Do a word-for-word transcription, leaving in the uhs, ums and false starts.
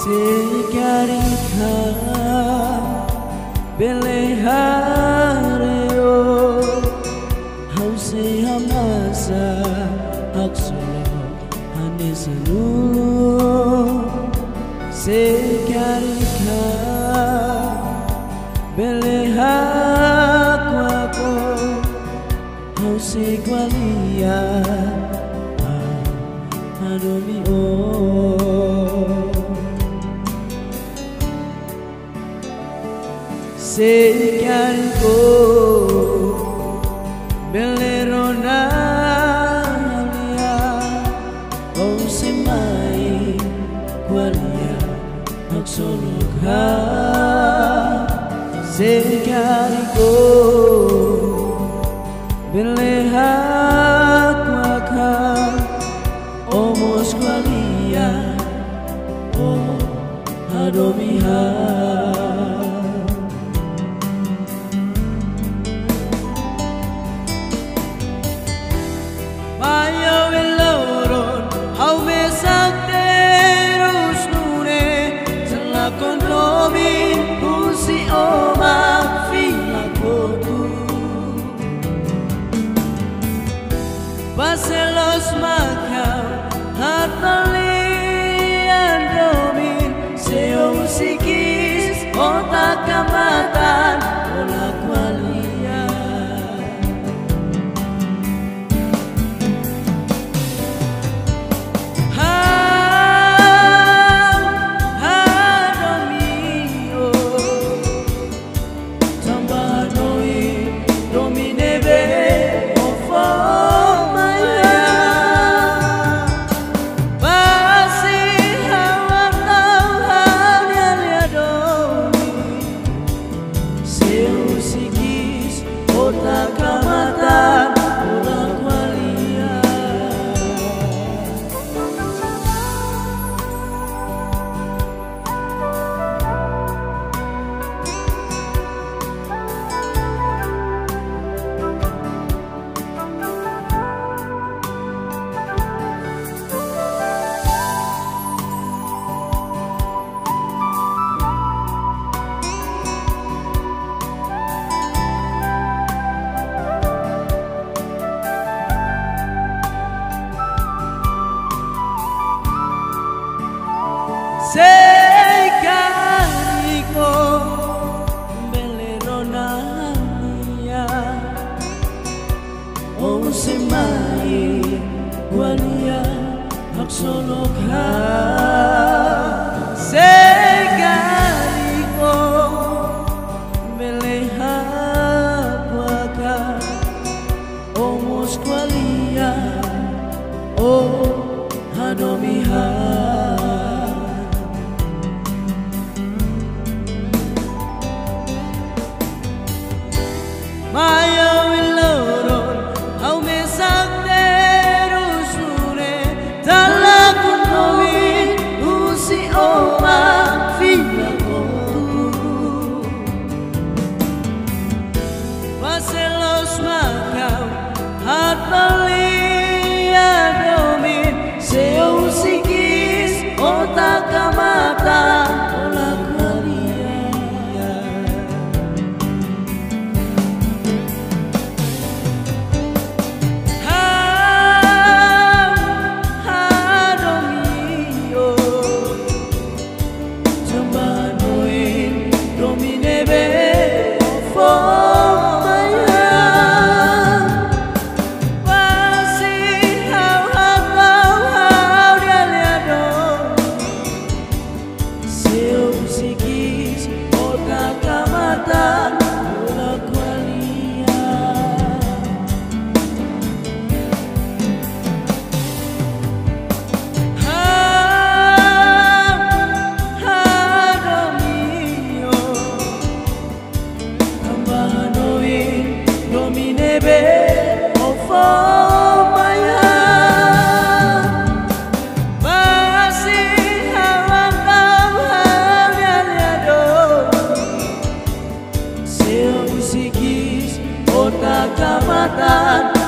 Sekarika belehareo hause hamasa aksolo haneselulu Sekarika belehakwako hause kwalia adomi o Sekariko belerona lia oh semai kwalia aksoloka Sekariko beleha kwaka omos kwalia oh adomiha Paselos makau hatalian domin Seo sikis otak kamatan ola kwalia Ha ha domio Tambanoi dominebe Sekariko belerona lia oh semai kwalia aksoloka Sekariko beleha kwaka omos kwalia oh hadomiha Maya wiloron au mesak terusure talakun nomi usi oma fina kotu Paselos makau hatalia domin Seo sikis otak kamata ola Kota Kamatan